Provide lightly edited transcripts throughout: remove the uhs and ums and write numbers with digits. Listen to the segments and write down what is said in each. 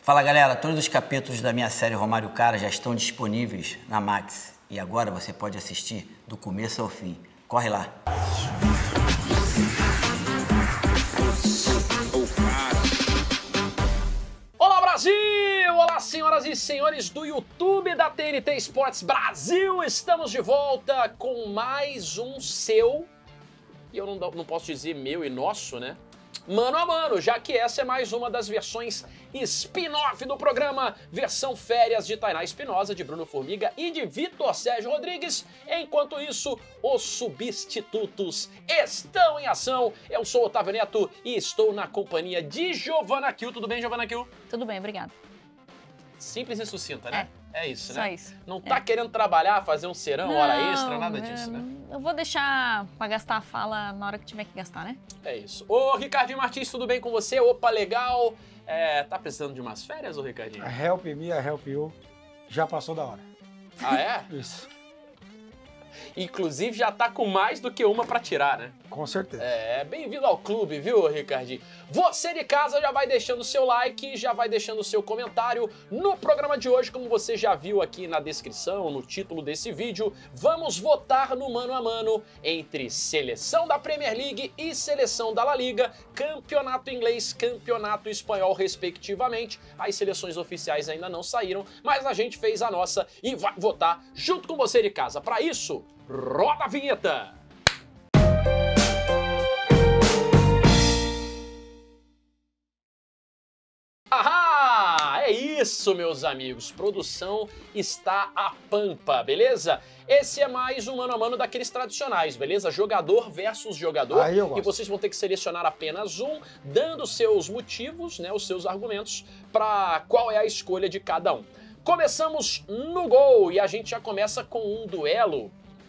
Fala galera, todos os capítulos da minha série Romário Cara já estão disponíveis na Max. E agora você pode assistir do começo ao fim. Corre lá! Olá Brasil! Olá senhoras e senhores do YouTube da TNT Esportes Brasil! Estamos de volta com mais um seu, e eu não posso dizer meu e nosso, né? Mano a mano, já que essa é mais uma das versões spin-off do programa, versão férias de Tainá Espinosa, de Bruno Formiga e de Vitor Sérgio Rodrigues. Enquanto isso, os substitutos estão em ação. Eu sou Otávio Neto e estou na companhia de Giovana Kiel. Tudo bem, Giovana Kiel? Tudo bem, obrigada. Simples e sucinta, né? É isso, né? Só isso. Não tá querendo trabalhar, fazer um serão, hora extra, nada disso, né? Eu vou deixar pra gastar a fala na hora que tiver que gastar, né? É isso. Ô, Ricardinho Martins, tudo bem com você? Opa, legal. Tá precisando de umas férias, ô Ricardinho? Help me, help you. Já passou da hora. Ah, é? Isso. Inclusive já tá com mais do que uma pra tirar, né? Com certeza. Bem-vindo ao clube, viu, Ricardinho? Você de casa já vai deixando o seu like, já vai deixando o seu comentário. No programa de hoje, como você já viu aqui na descrição, no título desse vídeo, vamos votar no mano a mano entre seleção da Premier League e seleção da La Liga, campeonato inglês, campeonato espanhol, respectivamente. As seleções oficiais ainda não saíram, mas a gente fez a nossa e vai votar junto com você de casa. Para isso, roda a vinheta! Ahá! É isso, meus amigos. Produção está a pampa, beleza? Esse é mais um mano a mano daqueles tradicionais, beleza? Jogador versus jogador. Aí eu gosto. E vocês vão ter que selecionar apenas um, dando seus motivos, né, os seus argumentos, para qual é a escolha de cada um. Começamos no gol e a gente já começa com um duelo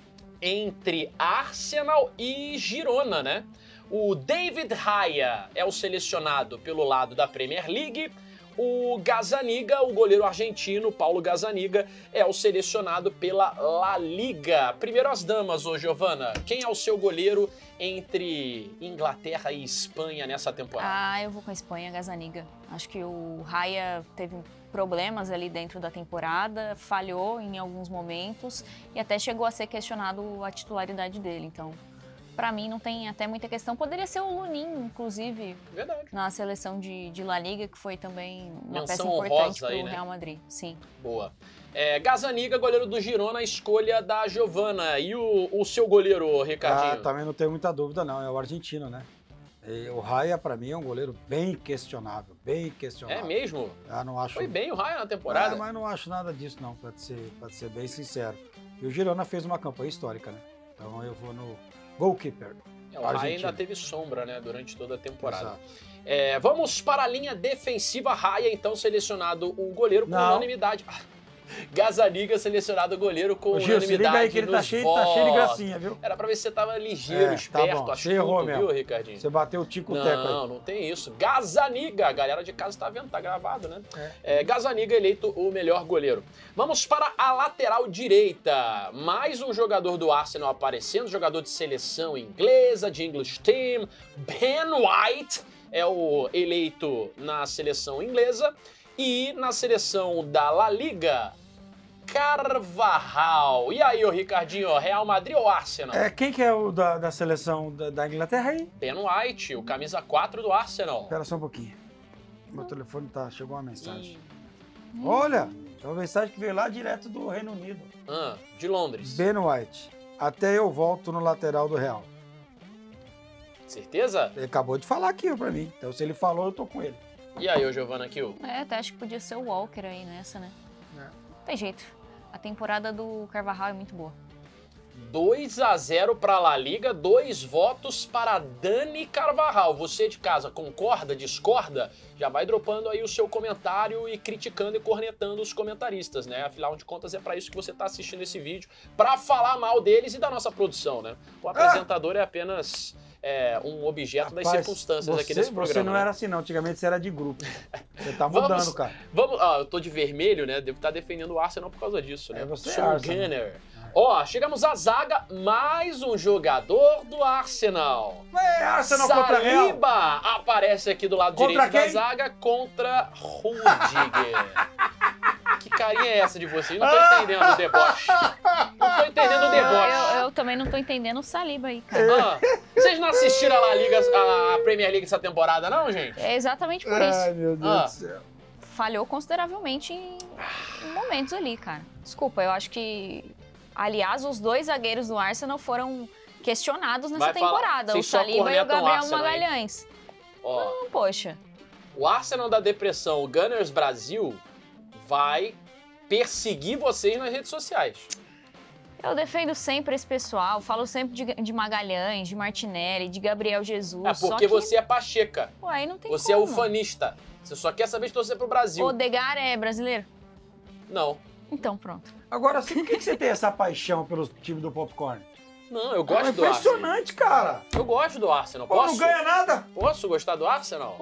entre Arsenal e Girona, né? O David Raya é o selecionado pelo lado da Premier League. O Gazzaniga, o goleiro argentino, Paulo Gazzaniga, é o selecionado pela La Liga. Primeiro as damas, ô Giovana. Quem é o seu goleiro entre Inglaterra e Espanha nessa temporada? Ah, eu vou com a Espanha, Gazzaniga. Acho que o Raya teve problemas ali dentro da temporada, falhou em alguns momentos e até chegou a ser questionado a titularidade dele, então pra mim não tem até muita questão. Poderia ser o Lunin, inclusive, Verdade. na seleção de La Liga, que foi também uma Menção peça honrosa importante pro aí, né? Real Madrid, sim. Boa. Gazzaniga, goleiro do Girona, a escolha da Giovana. E o seu goleiro, Ricardinho? Também não tenho muita dúvida, não. É o argentino, né? E o Raya, pra mim, é um goleiro bem questionável. Bem questionável. É mesmo? Não acho... Foi bem o Raya na temporada. Mas não acho nada disso, não, pra ser bem sincero. E o Girona fez uma campanha histórica, né? Então eu vou no goalkeeper. O Raya ainda teve sombra, né, durante toda a temporada. Exato. Vamos para a linha defensiva. Raya, então, selecionado o goleiro com unanimidade. Gazzaniga selecionado o goleiro com unanimidade. Se liga aí que ele tá cheio de gracinha, viu? Era pra ver se você tava ligeiro, esperto, tá bom. astuto, viu, Ricardinho? Você bateu o tico-teco aí. Não tem isso. Gazzaniga, a galera de casa tá vendo, tá gravado, né? Gazzaniga eleito o melhor goleiro. Vamos para a lateral direita. Mais um jogador do Arsenal aparecendo, jogador de seleção inglesa, de English Team. Ben White é o eleito na seleção inglesa. E na seleção da La Liga, Carvajal. E aí, ô Ricardinho, Real Madrid ou Arsenal? Quem que é o da seleção da Inglaterra aí? Ben White, o camisa 4 do Arsenal. Espera só um pouquinho. Meu telefone chegou uma mensagem. Olha, é uma mensagem que veio lá direto do Reino Unido. De Londres. Ben White, até eu volto no lateral do Real. Certeza? Ele acabou de falar aqui pra mim, então se ele falou, eu tô com ele. E aí, ô Giovana Kiel? Até acho que podia ser o Walker aí nessa, né? Não tem jeito. A temporada do Carvajal é muito boa. 2-0 para a La Liga, 2 votos para Dani Carvajal. Você de casa concorda, discorda? Já vai dropando aí o seu comentário e criticando e cornetando os comentaristas, né? Afinal de contas é para isso que você está assistindo esse vídeo, para falar mal deles e da nossa produção, né? O apresentador é apenas um objeto das circunstâncias aqui desse programa. Você não era assim não, antigamente você era de grupo. Você tá mudando, cara. Eu tô de vermelho, né? Devo estar defendendo o Arsenal por causa disso, né? Você Sou é um Arsenal. Gunner. Ó, chegamos à zaga, mais um jogador do Arsenal. Arsenal contra Real. Saliba aparece aqui do lado Contra direito da quem? zaga contra Rudiger. Que carinha é essa de vocês? Não tô entendendo o deboche. Não tô entendendo o deboche. Eu também não tô entendendo o Saliba aí, cara. Ah, vocês não assistiram a La Liga, a Premier League essa temporada, não, gente? É exatamente por Ai, isso. meu Deus Ah. do céu. Falhou consideravelmente em momentos ali, cara. Desculpa, eu acho que... Aliás, os dois zagueiros do Arsenal foram questionados nessa Vai falar- temporada. O vocês só Saliba e o cornetam o Gabriel Arsenal, hein? Magalhães. Ó, Não, poxa. o Arsenal da depressão, o Gunners Brasil, vai perseguir vocês nas redes sociais. Eu defendo sempre esse pessoal, falo sempre de Magalhães, de Martinelli, de Gabriel Jesus. É só porque que, você é pacheca. Ué, aí não tem Você é como. ufanista. Você só quer saber de torcer pro Brasil. Odegaard é brasileiro? Não. Então, pronto. Agora, assim, por que você tem essa paixão pelo time do Popcorn? Não, eu É gosto do Arsenal. impressionante, cara. Eu gosto do Arsenal. Pô, não Posso? ganha nada. Posso gostar do Arsenal?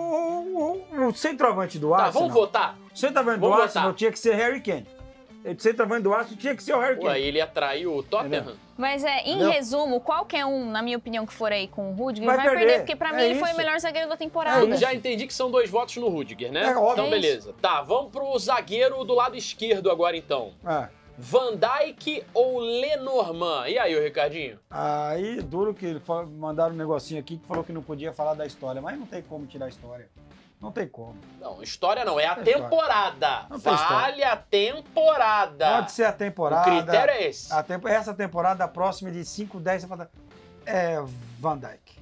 O centroavante do Tá, Arsenal... vamos votar. O centroavante do Vamos Arsenal votar. tinha que ser Harry Kane. O centroavante do Arsenal tinha que ser o Harry Ué, Kane. ele atraiu o Tottenham? Entendeu? Mas em Entendeu? resumo, qualquer um, na minha opinião, que for aí com o Rudiger, Vai vai perder, perder. porque pra É mim ele foi o isso. melhor zagueiro da temporada. É isso. Já entendi que são 2 votos no Rudiger, né? É óbvio. Então, É beleza. Tá, vamos pro zagueiro do lado esquerdo agora, então. É. Van Dijk ou Lenormand? E aí, ô Ricardinho? Aí, duro que mandaram um negocinho aqui que falou que não podia falar da história, mas não tem como tirar a história. Não tem como. Não, história não, é a Não tem temporada. Não tem Vale a temporada. Pode ser a O temporada. critério é esse. Essa temporada, a próxima de 5, 10, você fala, é Van Dijk.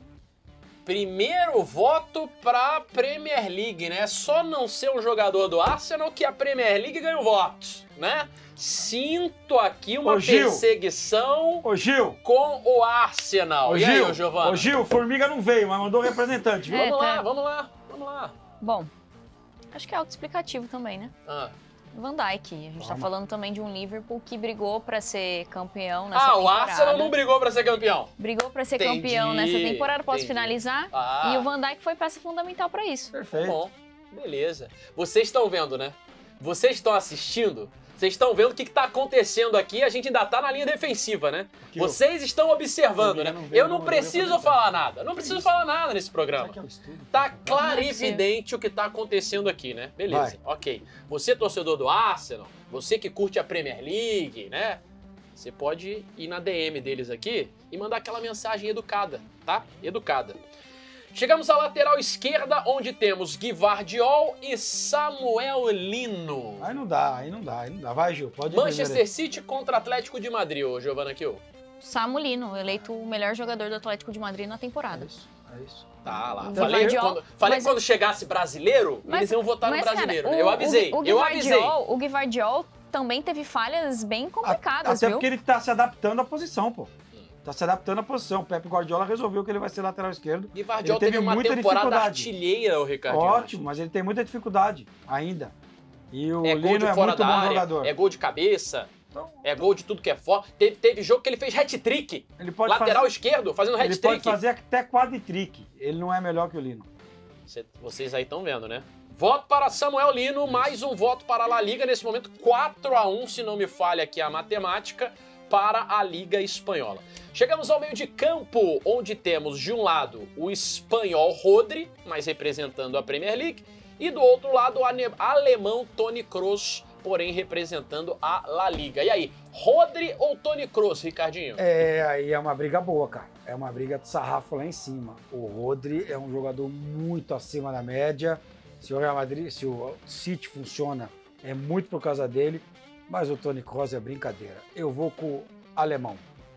Primeiro voto pra Premier League, né? Só não ser um jogador do Arsenal que a Premier League ganha votos, né? Sinto aqui uma Ô, Gil. perseguição Ô, Gil! com o Arsenal. Ô, E aí, Gil! ô Giovana? Ô, Gil, Formiga não veio, mas mandou representante, viu? É. Vamos lá, tá. vamos lá, vamos lá. Bom, acho que é autoexplicativo também, né? Ah, Van Dijk. A gente tá Vamos. falando também de um Liverpool que brigou pra ser campeão nessa temporada. o Arsenal não brigou pra ser campeão. Brigou pra ser Entendi, campeão nessa temporada, posso entendi. finalizar? Ah, E o Van Dijk foi peça fundamental pra isso. Perfeito. bom, beleza. Vocês estão vendo, né? Vocês estão assistindo? Vocês estão vendo o que tá acontecendo aqui? A gente ainda tá na linha defensiva, né? Aqui, Vocês estão observando, Formiga né? não veio, Eu não não preciso veio falar nada. Não preciso falar nada nesse programa. Aqui é o estúdio. Tá clarividente o que tá acontecendo aqui, né? Beleza, ok. Você, torcedor do Arsenal, você que curte a Premier League, né? Você pode ir na DM deles aqui e mandar aquela mensagem educada, tá? Educada. Chegamos à lateral esquerda, onde temos Gvardiol e Samuel Lino. Aí não dá, aí não dá, aí não dá. Vai, Gil, pode ir Manchester City contra Atlético de Madrid, ô Giovana Kiel. Samulino, eleito o melhor jogador do Atlético de Madrid na primeiro. temporada. É isso, é isso. Tá lá. O Falei que Gvardiol- quando, quando chegasse brasileiro, eles iam votar no cara, brasileiro, né? Eu avisei, eu avisei. O Gvardiol também teve falhas bem complicadas, Até viu? porque ele tá se adaptando à posição, pô. Tá se adaptando à posição. O Pepe Guardiola resolveu que ele vai ser lateral esquerdo. Gvardiol Ele teve teve uma muita temporada dificuldade. artilheira, o Ricardo. Ótimo, mas ele tem muita dificuldade ainda. E o É gol Lino de é fora muito da bom área, jogador. é gol de cabeça, Então, é gol de tudo que é forte. Teve jogo que ele fez hat-trick. ele pode Lateral fazer, esquerdo, fazendo ele pode hat-trick. fazer até quadritrick. Ele não é melhor que o Lino. Vocês aí estão vendo, né? Voto para Samuel Lino, mais um voto para a La Liga. Nesse momento, 4-1, se não me falha aqui a matemática, para a Liga Espanhola. Chegamos ao meio de campo, onde temos de um lado o espanhol Rodri, mas representando a Premier League, e do outro lado o alemão Toni Kroos, porém representando a La Liga. E aí, Rodri ou Toni Kroos, Ricardinho? É, aí é uma briga boa, cara. É uma briga de sarrafo lá em cima. O Rodri é um jogador muito acima da média. Se o Real Madrid, se o City funciona, é muito por causa dele. Mas o Toni Kroos é brincadeira. Eu vou com o alemão.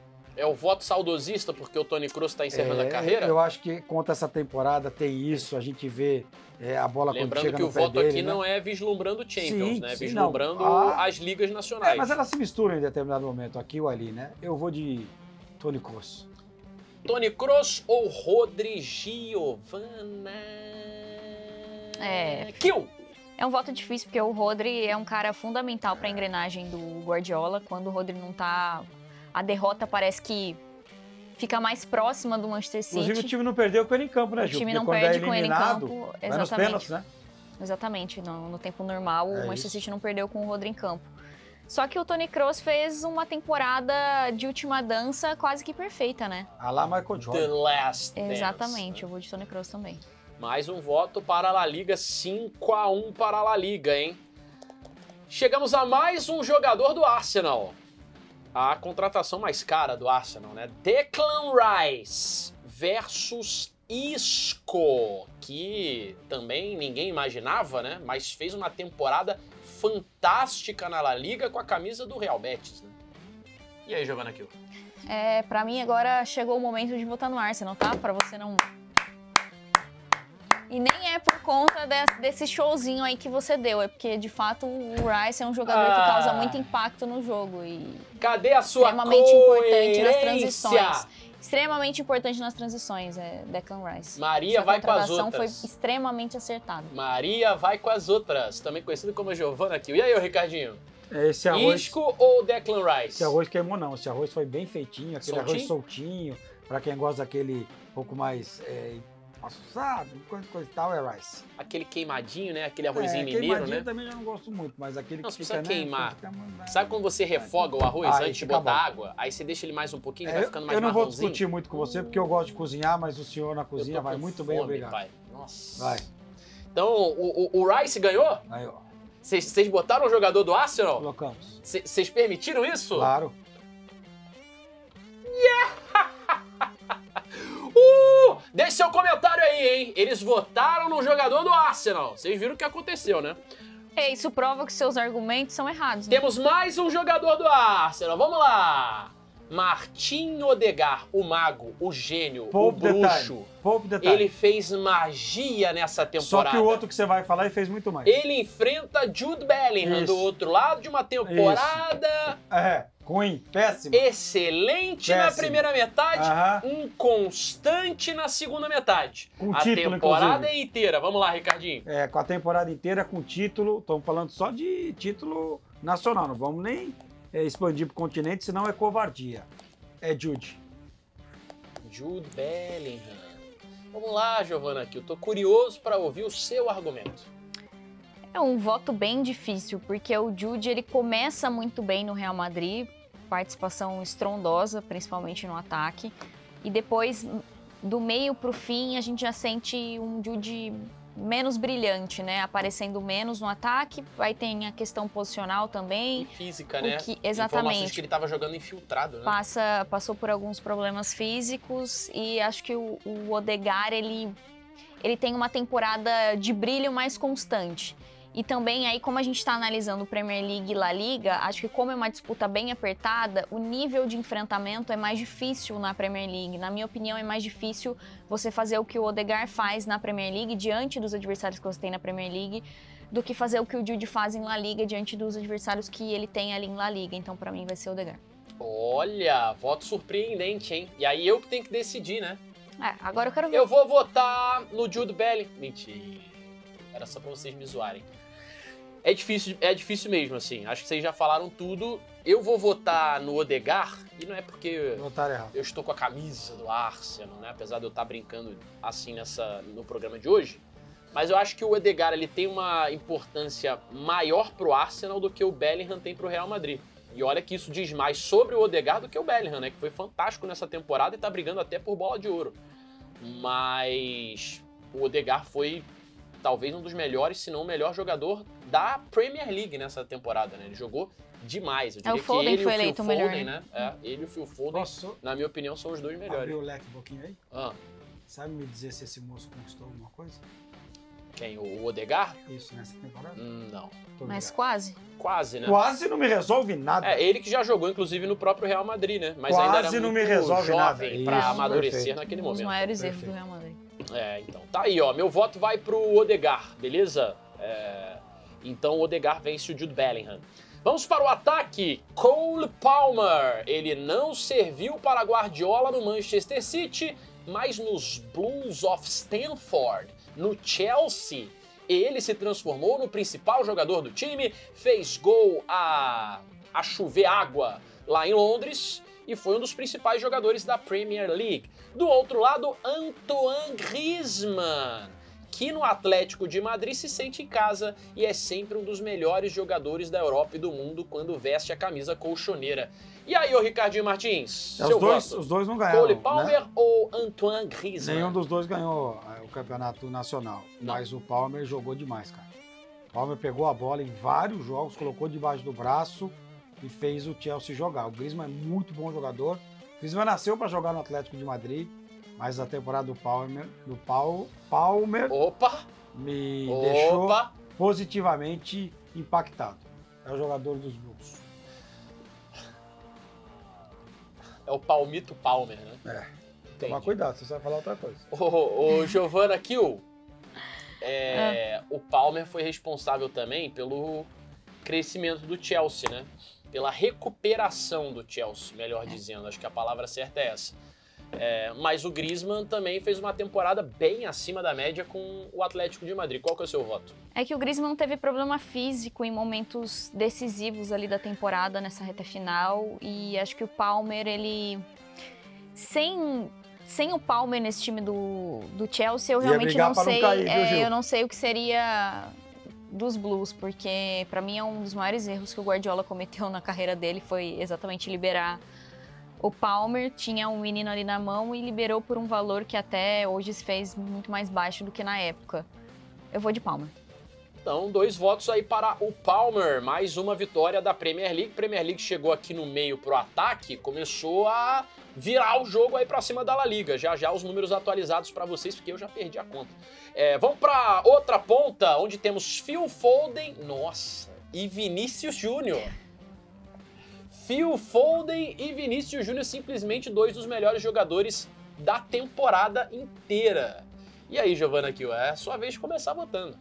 É o voto saudosista porque o Toni Kroos está encerrando a carreira? Eu acho que contra essa temporada tem isso. A gente vê a bola quando Lembrando chega que no o pé voto dele, aqui né? não é vislumbrando Champions, Sim, né? sim, Vislumbrando não. as ligas nacionais. Mas elas se misturam em determinado momento, aqui ou ali, né? Eu vou de Toni Kroos. Toni Kroos ou Rodri Giovana? Kill! É um voto difícil, porque o Rodri é um cara fundamental para a engrenagem do Guardiola. Quando o Rodri não tá... A derrota parece que fica mais próxima do Manchester City. Inclusive, o time não perdeu com ele em campo, né, O Gil? time Porque não quando perde é com ele em eliminado, campo. vai nos Exatamente. pênaltis, né? Exatamente. No tempo normal, o É Manchester isso. City não perdeu com o Rodri em campo. Só que o Toni Kroos fez uma temporada de última dança quase que perfeita, né? A lá Michael The Jordan. Last Dance. Exatamente, eu vou de Toni Kroos também. Mais um voto para a La Liga, 5-1 para a La Liga, hein? Chegamos a mais um jogador do Arsenal. A contratação mais cara do Arsenal, né? Declan Rice versus Isco, que também ninguém imaginava, né? Mas fez uma temporada fantástica na La Liga com a camisa do Real Betis, né? E aí, Giovanna Kiel? Pra mim agora chegou o momento de votar no Arsenal, tá? Pra você não... E nem é por conta desse showzinho aí que você deu, é porque de fato o Rice é um jogador que causa muito impacto no jogo e cadê a sua extremamente importante nas coerência? transições. Extremamente importante nas transições, Declan Rice. Maria Essa vai com as contratação outras. foi extremamente acertada. Maria vai com as outras, também conhecido como Giovanna Kiel. E aí, ô Ricardinho? Esse arroz, Isco ou Declan Rice? esse arroz queimou não, esse arroz foi bem feitinho, aquele Soltinho? arroz soltinho, pra quem gosta daquele pouco mais assusado, coisa e tal, é Rice. Aquele queimadinho, né? Aquele arrozinho mineiro, queimadinho né? também já não gosto muito, mas aquele Não, que você fica, precisa queimar. que fica- Sabe quando você refoga o arroz Aí antes de fica botar bom. água? Aí você deixa ele mais um pouquinho, ele vai ficando mais eu não vou marronzinho. discutir muito com você, porque eu gosto de cozinhar, mas o senhor na Eu cozinha tô vai com muito bem, fome, obrigado. pai. Nossa. Vai. Então, o Rice ganhou? Aí, ó, Vocês botaram o jogador do Arsenal? colocamos. Vocês permitiram isso? Claro. Deixe seu comentário aí, hein? Eles votaram no jogador do Arsenal. Vocês viram o que aconteceu, né? Isso prova que seus argumentos são errados, né? Temos mais um jogador do Arsenal. Vamos lá. Martin Odegaard, o mago, o gênio, Pouco o bruxo. detalhe. Pouco detalhe. Ele fez magia nessa Só temporada. que o outro que você vai falar, ele fez muito mais. Ele enfrenta Jude Bellingham Isso. do outro lado de uma temporada Ruim, péssimo. excelente na Péssimo. primeira metade, Aham. inconstante na segunda metade. Com a título, temporada inclusive. inteira. Vamos lá, Ricardinho. Com a temporada inteira com título, estamos falando só de título nacional, não vamos nem expandir para o continente, senão é covardia. É Jude. Jude Bellingham. Vamos lá, Giovanna, aqui. Eu tô curioso para ouvir o seu argumento. É um voto bem difícil, porque o Jude ele começa muito bem no Real Madrid, participação estrondosa, principalmente no ataque, e depois, do meio pro fim, a gente já sente um Jude menos brilhante, né? Aparecendo menos no ataque, aí tem a questão posicional E também. física, né? Exatamente. Informações que ele tava jogando infiltrado, né? Passou por alguns problemas físicos e acho que o Odegaard, ele tem uma temporada de brilho mais constante. E também aí, como a gente está analisando Premier League e La Liga, acho que como é uma disputa bem apertada, o nível de enfrentamento é mais difícil na Premier League. Na minha opinião, é mais difícil você fazer o que o Odegaard faz na Premier League, diante dos adversários que você tem na Premier League, do que fazer o que o Jude faz em La Liga, diante dos adversários que ele tem ali em La Liga. Então, para mim, vai ser o Odegaard. Olha, voto surpreendente, hein? E aí eu que tenho que decidir, né? Agora eu quero ver. Eu vou votar no Jude Bellingham. Mentira. Era só pra vocês me zoarem. É difícil mesmo, assim. Acho que vocês já falaram tudo. Eu vou votar no Odegaard, e não é porque Votaram errado. eu estou com a camisa do Arsenal, né? Apesar de eu estar brincando assim no programa de hoje. Mas eu acho que o Odegaard ele tem uma importância maior pro Arsenal do que o Bellingham tem pro Real Madrid. E olha que isso diz mais sobre o Odegaard do que o Bellingham, né? Que foi fantástico nessa temporada e tá brigando até por bola de ouro. Mas o Odegaard foi talvez um dos melhores, se não o melhor jogador da Premier League nessa temporada, né? Ele jogou demais. Eu diria o Foden que ele foi e o Phil eleito o melhor, Foden, né? Ele e o Phil Foden, Posso na minha opinião, são os dois melhores. abrir o leque um pouquinho aí? Ah, Sabe me dizer se esse moço conquistou alguma coisa? quem? O Odegaard? Isso, nessa temporada? Não. Tô Mas ligado. quase. Quase, né? Quase não me resolve nada. É, ele que já jogou, inclusive, no próprio Real Madrid, né? Mas Quase ainda era não me muito resolve nada. jovem pra Isso, amadurecer perfeito. naquele Um dos momento. maiores erros do Perfeito. Real Madrid. Então. Tá aí, ó. Meu voto vai pro Odegaard, beleza? Então o Odegaard vence o Jude Bellingham. Vamos para o ataque. Cole Palmer. Ele não serviu para Guardiola no Manchester City, mas nos Blues of Stamford, no Chelsea, ele se transformou no principal jogador do time, fez gol a chover água lá em Londres e foi um dos principais jogadores da Premier League. Do outro lado, Antoine Griezmann, aqui no Atlético de Madrid se sente em casa e é sempre um dos melhores jogadores da Europa e do mundo quando veste a camisa colchoneira. E aí, ô Ricardinho Martins, seu voto? Os dois não ganharam, Cole Palmer, né? ou Antoine Griezmann? Nenhum dos dois ganhou o campeonato nacional, Não. mas o Palmer jogou demais, cara. O Palmer pegou a bola em vários jogos, colocou debaixo do braço e fez o Chelsea jogar. O Griezmann é muito bom jogador. O Griezmann nasceu para jogar no Atlético de Madrid, mas a temporada do Palmer Opa! me deixou Opa! positivamente impactado. É o jogador dos Blues. É o Palmito Palmer, né? É. Toma cuidado, você vai falar outra coisa. O Giovanna Kiel, o Palmer foi responsável também pelo crescimento do Chelsea, né? Pela recuperação do Chelsea, melhor dizendo. Acho que a palavra certa é essa. Mas o Griezmann também fez uma temporada bem acima da média com o Atlético de Madrid. Qual que é o seu voto? É que o Griezmann teve problema físico em momentos decisivos ali da temporada, nessa reta final. E acho que o Palmer, ele... Sem o Palmer nesse time do Chelsea, eu realmente não sei. Cair, viu, Gil? Eu não sei o que seria dos Blues, porque pra mim é um dos maiores erros que o Guardiola cometeu na carreira dele, foi exatamente liberar o Palmer. Tinha um menino ali na mão e liberou por um valor que até hoje se fez muito mais baixo do que na época. Eu vou de Palmer. Então, 2 votos aí para o Palmer. Mais uma vitória da Premier League. Premier League chegou aqui no meio pro ataque, começou a virar o jogo aí pra cima da La Liga. Já os números atualizados para vocês, porque eu já perdi a conta. Vamos pra outra ponta, onde temos Phil Foden, nossa, e Vinícius Júnior. Phil Foden e Vinícius Júnior, simplesmente 2 dos melhores jogadores da temporada inteira. E aí, Giovanna Kiel, é sua vez de começar votando.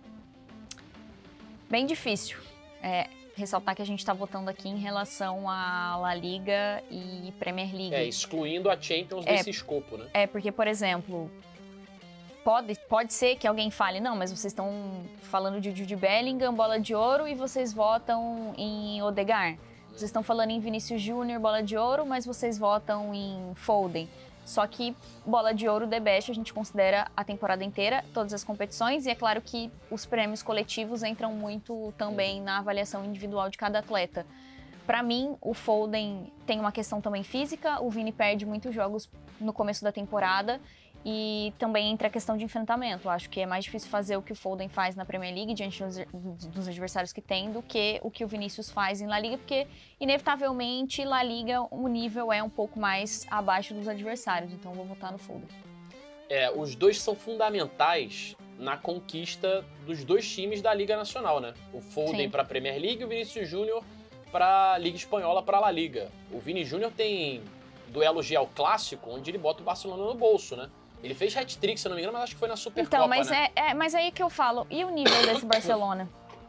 Bem difícil. Ressaltar que a gente está votando aqui em relação à La Liga e Premier League. Excluindo a Champions desse escopo, né? Porque, por exemplo, pode ser que alguém fale, não, mas vocês estão falando de Jude Bellingham, bola de ouro, e vocês votam em Odegaard. Vocês estão falando em Vinícius Júnior, bola de ouro, mas vocês votam em Foden. Só que bola de ouro, The Best, a gente considera a temporada inteira, todas as competições, e é claro que os prêmios coletivos entram muito também na avaliação individual de cada atleta. Para mim, o Foden tem uma questão também física, o Vini perde muitos jogos no começo da temporada, e também entra a questão de enfrentamento. Acho que é mais difícil fazer o que o Foden faz na Premier League diante dos adversários que tem do que o Vinícius faz em La Liga, porque inevitavelmente La Liga o nível é um pouco mais abaixo dos adversários, então vou votar no Foden. Os dois são fundamentais na conquista dos 2 times da Liga Nacional, né? O Foden para a Premier League e o Vinícius Júnior para a Liga Espanhola, para a La Liga. O Vini Júnior tem duelo Gel Clássico, onde ele bota o Barcelona no bolso, né? Ele fez hat-trick, se eu não me engano, mas acho que foi na Supercopa, então, mas né? Mas aí que eu falo, e o nível desse Barcelona?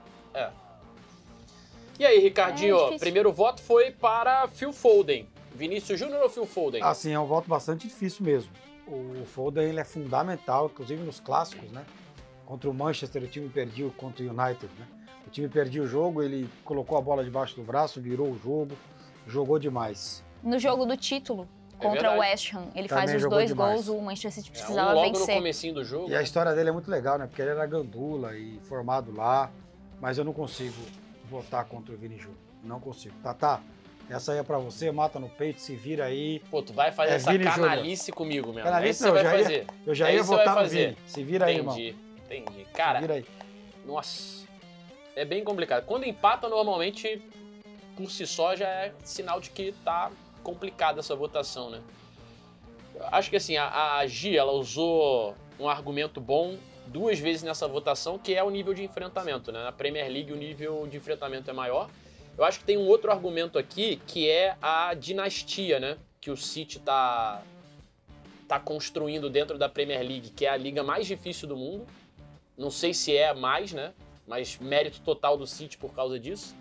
E aí, Ricardinho, primeiro voto foi para Phil Foden. Vinícius Júnior ou Phil Foden? Assim, é um voto bastante difícil mesmo. O Foden, ele é fundamental, inclusive nos clássicos, né? Contra o Manchester, o time perdeu contra o United, né? O time perdeu o jogo, ele colocou a bola debaixo do braço, virou o jogo, jogou demais. No jogo do título, contra o West Ham, ele também faz os 2 gols, o Manchester City precisava logo vencer. No comecinho do jogo. E a história dele é muito legal, né? Porque ele era gandula e formado lá, mas eu não consigo votar contra o Vini Júnior. Não consigo. Tá. Essa aí é pra você, mata no peito, se vira aí. Pô, tu vai fazer essa canalice comigo mesmo. Canalice não, você vai fazer. Eu já ia votar no Vini. Se vira aí, irmão. Entendi. Cara, se vira aí. Nossa, é bem complicado. Quando empata, normalmente, por si só, já é sinal de que tá complicada essa votação, né? Acho que assim, a Gi, ela usou um argumento bom 2 vezes nessa votação, que é o nível de enfrentamento, né? Na Premier League o nível de enfrentamento é maior. Eu acho que tem um outro argumento aqui, que é a dinastia, né? Que o City tá construindo dentro da Premier League, que é a liga mais difícil do mundo. Não sei se é mais, né? Mas mérito total do City por causa disso.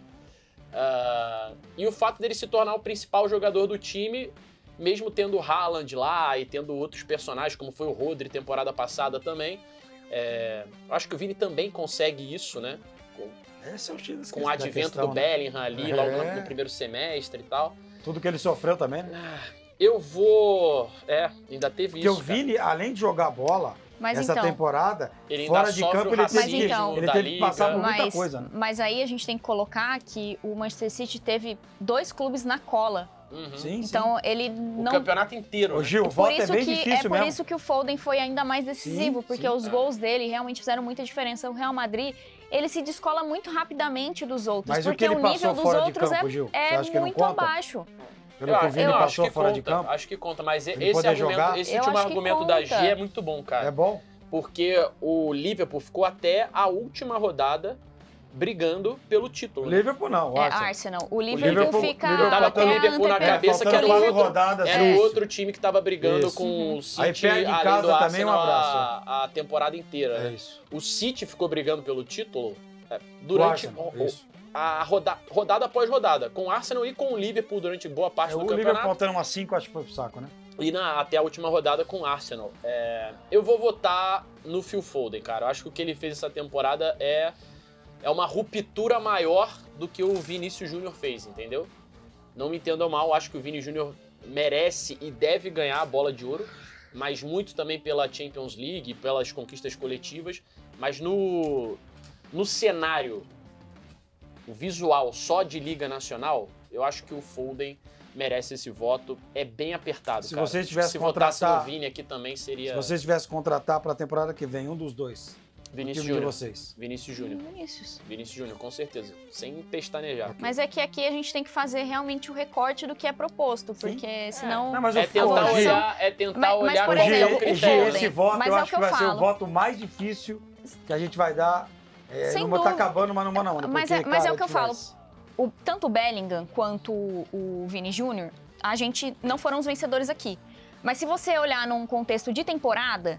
E o fato dele se tornar o principal jogador do time, mesmo tendo o Haaland lá e tendo outros personagens, como foi o Rodri temporada passada também. Acho que o Vini também consegue isso, né? Com o advento do Bellingham ali, logo no primeiro semestre e tal. Tudo que ele sofreu também, né? Eu vou... ainda teve porque isso, o Vini, além de jogar bola, Mas essa então, temporada, Ele ainda fora de sofre campo, o ele racismo Mas então- ele da teve que passar por liga. muita coisa, né? mas aí a gente tem que colocar que o Manchester City teve 2 clubes na cola. Uhum. Sim, Então ele O não. campeonato inteiro. Ô, né? Gil, o Por voto é isso bem que difícil por mesmo. isso que o Foden foi ainda mais decisivo, Sim, porque sim. os gols dele realmente fizeram muita diferença. O Real Madrid, ele se descola muito rapidamente dos outros, Mas o porque que ele o nível passou dos fora de outros campo, Gil, você é acha que não muito conta? abaixo. Pelo que o Vini eu acho passou que fora conta, de campo, acho que conta, mas Ele esse poder argumento, jogar? esse Eu último acho que argumento da G conta. é muito bom, cara. é bom? Porque o Liverpool ficou até a última rodada brigando pelo título. O né? Liverpool não, o É Arsenal. Arsenal. O Liverpool Liverpool- fica Liverpool Eu tava até com o a Liverpool na antepenúltima. cabeça que faltando era o 4 outro, rodadas, era isso. o outro time que tava brigando Isso. com o City, Aí perde em além casa do também, Arsenal, um abraço. a temporada inteira. É né? isso. O City ficou brigando pelo título O durante Arsenal, isso. a rodada após rodada, com o Arsenal e com o Liverpool durante boa parte É, do o Liverpool campeonato. faltando umas 5, acho que foi pro saco, né? E até a última rodada com o Arsenal. Eu vou votar no Phil Foden, cara. Eu acho que o que ele fez essa temporada é uma ruptura maior do que o Vinícius Júnior fez, entendeu? Não me entendam mal, acho que o Vini Júnior merece e deve ganhar a bola de ouro, mas muito também pela Champions League, pelas conquistas coletivas, mas no cenário, o visual só de Liga Nacional, eu acho que o Foden merece esse voto. É bem apertado, Se cara. você tivesse Se votasse no contratar- Vini aqui também seria Se vocês tivessem que contratar pra temporada que vem, um dos dois. Vinícius o time de Júnior. vocês. Vinícius Júnior. Vinícius. Vinícius Júnior, com certeza. Sem pestanejar. Mas é que aqui a gente tem que fazer realmente o recorte do que é proposto, porque senão... Não, mas É o tentar Foden- olhar, é tentar Mas, olhar por qual é exemplo, o o critério. Foden, esse voto mas eu é o acho que que eu vai ser o falo. voto mais difícil que a gente vai dar. Sem Não tá dúvida. acabando, mas não mano a mano. Mas porque, é- mas é cara, o que eu falo. tivesse- Tanto o Bellingham quanto o Vini Júnior, a gente não foram os vencedores aqui. Mas se você olhar num contexto de temporada,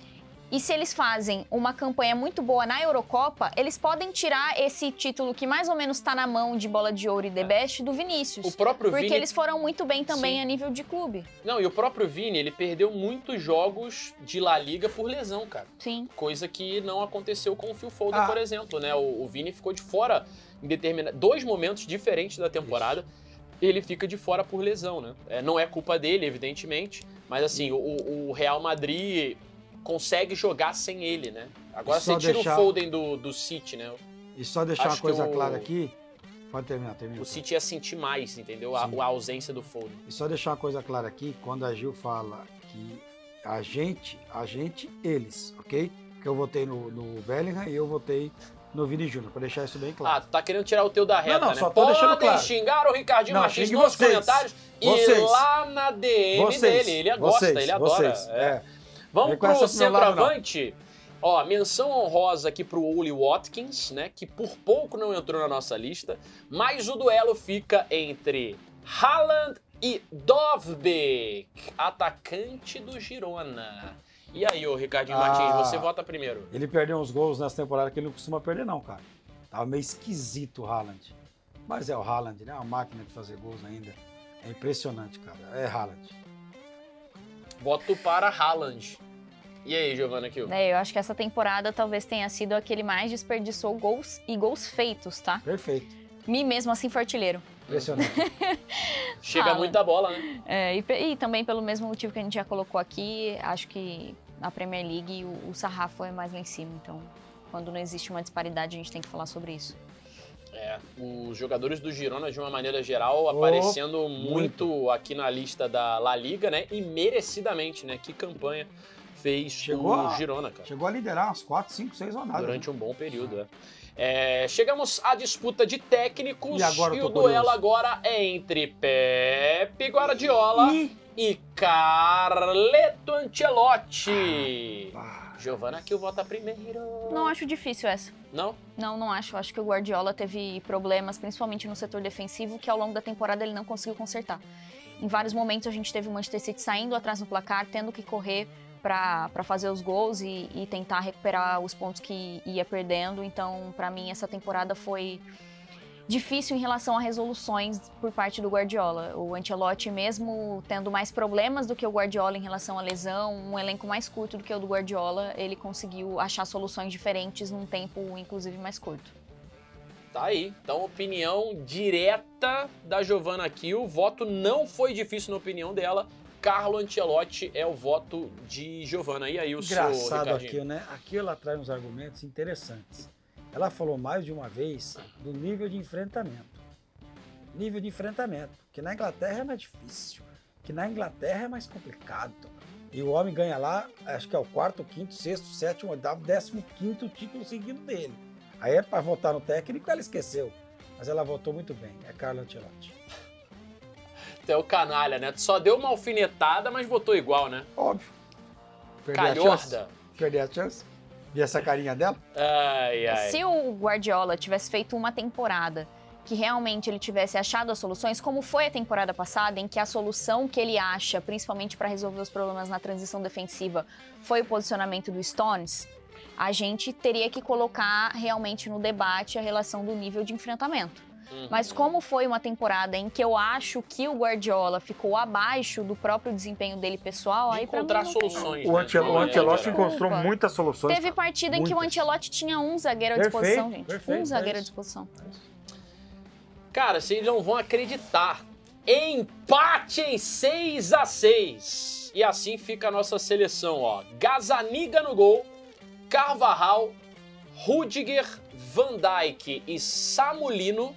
e se eles fazem uma campanha muito boa na Eurocopa, eles podem tirar esse título que mais ou menos está na mão de bola de ouro e The Best do Vinícius. O próprio Porque Vini... eles foram muito bem também Sim. a nível de clube. Não, e o próprio Vini, ele perdeu muitos jogos de La Liga por lesão, cara. Sim. Coisa que não aconteceu com o Phil Foden, Ah. por exemplo, né? O Vini ficou de fora em dois momentos diferentes da temporada. Ele fica de fora por lesão, né? Não é culpa dele, evidentemente, mas assim, o Real Madrid consegue jogar sem ele, né? Agora Só você tira deixar- o Foden do City, né? E só deixar Acho uma coisa que o- clara aqui. Pode terminar. O City ia sentir mais, entendeu? Sim. A ausência do Foden. E só deixar uma coisa clara aqui, quando a Gil fala que a gente, eles, ok? Que eu votei no Bellingham e eu votei no Vini Júnior, pra deixar isso bem Ah, claro. tu tá querendo tirar o teu da reta, não, né? só tô deixando Podem claro. xingar o Ricardinho Não, Martins xingue nos vocês. comentários e Vocês. lá na DM dele. Ele gosta, ele adora. Vocês, Vamos Vem com essa pro pro meu lado, centroavante. Ó, menção honrosa aqui pro Oli Watkins, né? Que por pouco não entrou na nossa lista. Mas o duelo fica entre Haaland e Dovbyk, atacante do Girona. E aí, ô Ricardinho Martins, você vota primeiro. Ele perdeu uns gols nessa temporada que ele não costuma perder não, cara. Tava meio esquisito o Haaland. Mas é o Haaland, né? É uma máquina de fazer gols ainda. É impressionante, cara. É Haaland. Voto para Haaland. E aí, Giovana Kiel? Eu acho que essa temporada talvez tenha sido a que ele mais desperdiçou gols e gols feitos, tá? Perfeito. Me mesmo assim foi artilheiro. Impressionante. Chega Haaland. muita bola, né? E também pelo mesmo motivo que a gente já colocou aqui, acho que na Premier League o sarrafo é mais lá em cima. Então, quando não existe uma disparidade, a gente tem que falar sobre isso. Os jogadores do Girona, de uma maneira geral, aparecendo muito aqui na lista da La Liga, né? E merecidamente, né? Que campanha fez o Girona, cara. Chegou a liderar umas 4, 5, 6 rodadas. Durante um bom período, chegamos à disputa de técnicos E agora eu tô o duelo curioso. agora é entre Pepe Guardiola e Carleto Ancelotti. Giovana Kiel vota primeiro. Não acho difícil essa. Não? Não acho. Acho que o Guardiola teve problemas, principalmente no setor defensivo, que ao longo da temporada ele não conseguiu consertar. Em vários momentos a gente teve o Manchester City saindo atrás no placar, tendo que correr para fazer os gols e tentar recuperar os pontos que ia perdendo. Então, para mim, essa temporada foi difícil em relação a resoluções por parte do Guardiola. O Ancelotti, mesmo tendo mais problemas do que o Guardiola em relação à lesão, um elenco mais curto do que o do Guardiola, ele conseguiu achar soluções diferentes num tempo, inclusive, mais curto. Tá aí. Então, opinião direta da Giovana Kiel. O voto não foi difícil na opinião dela. Carlo Ancelotti é o voto de Giovana. E aí o seu, Engraçado Ricardinho? aqui, né? Aqui ela traz uns argumentos interessantes. Ela falou mais de uma vez do nível de enfrentamento. Nível de enfrentamento, que na Inglaterra é mais difícil, que na Inglaterra é mais complicado. E o homem ganha lá, acho que é o 4º, 5º, 6º, 7º, 8º, 15º título seguido dele. Aí é para votar no técnico, ela esqueceu. Mas ela votou muito bem, é Carlo Ancelotti. Tu é o canalha, né? Tu só deu uma alfinetada, mas votou igual, né? Óbvio. Perdi a chance. Calhorda. Perdi a chance. Vi essa carinha dela? Ai, ai. Se o Guardiola tivesse feito uma temporada que realmente ele tivesse achado as soluções, como foi a temporada passada, em que a solução que ele acha, principalmente para resolver os problemas na transição defensiva, foi o posicionamento do Stones, a gente teria que colocar realmente no debate a relação do nível de enfrentamento. Mas como foi uma temporada em que eu acho que o Guardiola ficou abaixo do próprio desempenho dele pessoal, aí pra mim encontrar não tem soluções. O né? Ancelotti Desculpa. encontrou muitas soluções. Teve partida em que o Muitas. Ancelotti tinha um zagueiro à Perfeito, disposição, gente. perfeito, Um zagueiro é à isso. disposição. Cara, vocês não vão acreditar. Empate em 6-6. E assim fica a nossa seleção, ó. Gazzaniga no gol, Carvajal, Rudiger, Van Dijk e Samulino,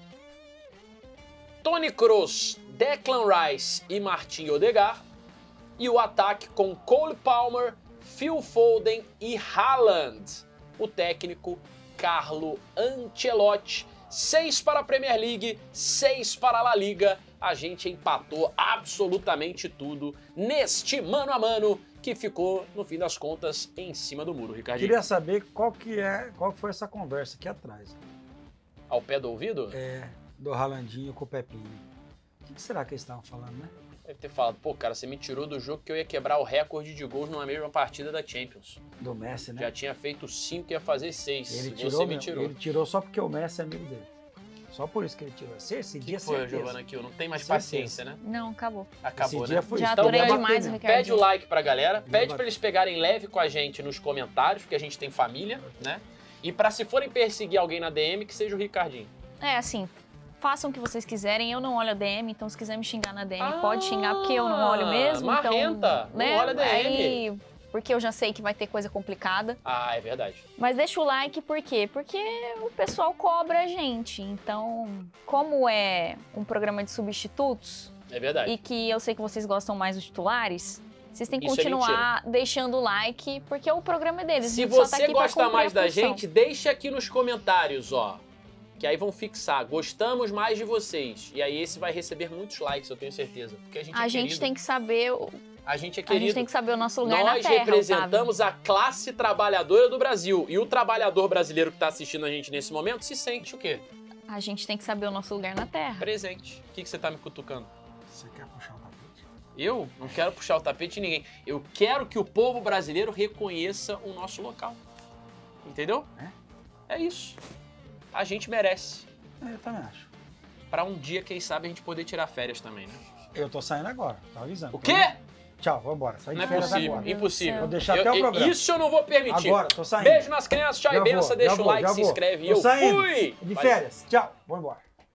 Toni Kroos, Declan Rice e Martin Odegaard. E o ataque com Cole Palmer, Phil Foden e Haaland. O técnico Carlo Ancelotti. 6 para a Premier League, 6 para a La Liga. A gente empatou absolutamente tudo neste mano a mano que ficou, no fim das contas, em cima do muro, Ricardinho. Queria saber qual que foi essa conversa aqui atrás. Ao pé do ouvido? Do Haalandinho com o Pepinho. O que será que eles estavam falando, né? Deve ter falado, pô, cara, você me tirou do jogo que eu ia quebrar o recorde de gols numa mesma partida da Champions. Do Messi, né? Já tinha feito 5 e ia fazer 6. Ele Você tirou, me tirou. Ele tirou só porque o Messi é amigo dele. Só por isso que ele tirou. Esse O que dia foi, certeza. Giovana, aqui? Eu não tenho mais Certeza. paciência, né? Não, acabou. Acabou, Esse né? dia foi Já isso. adorei Então, demais bater o mesmo. Ricardo. Pede o like pra galera, pede bater. pra eles pegarem leve com a gente nos comentários, porque a gente tem família, né? E pra se forem perseguir alguém na DM, que seja o Ricardinho. É, assim, façam o que vocês quiserem. Eu não olho a DM, então se quiser me xingar na DM, pode xingar, porque eu não olho mesmo. Marrenta, então, não olha a DM. Aí, porque eu já sei que vai ter coisa complicada. Ah, é verdade. Mas deixa o like, por quê? Porque o pessoal cobra a gente. Então, como é um programa de substitutos, É verdade. e que eu sei que vocês gostam mais dos titulares, vocês têm que Isso é continuar deixando o like, porque o programa é deles. Se a gente só tá você aqui pra gosta cumprir mais a da função. gente, deixa aqui nos comentários, ó. Que aí vão fixar. Gostamos mais de vocês. E aí esse vai receber muitos likes, eu tenho certeza. Porque a gente é A gente querido. tem que saber, A gente é a querido. gente tem que saber o nosso lugar na Nós Terra, representamos a classe trabalhadora do Brasil. E o trabalhador brasileiro que está assistindo a gente nesse momento se sente o quê? Otávio. A gente tem que saber o nosso lugar na Terra. Presente. O que você tá me cutucando? Você quer puxar o tapete? Eu não quero puxar o tapete de ninguém. Eu quero que o povo brasileiro reconheça o nosso local. Entendeu? É isso. A gente merece. Eu também acho. Pra um dia, quem sabe, a gente poder tirar férias também, né? Eu tô saindo agora, tô avisando. O quê? Tchau, vambora. Sai de Não é férias possível, agora. impossível. Vou deixar até o programa. Isso eu não vou permitir. Agora, tô saindo. Beijo nas crianças, tchau Já e benção, vou, deixa já o vou, like, já se vou. inscreve e Tô eu saindo. fui! De Valeu. férias. Tchau, vou embora.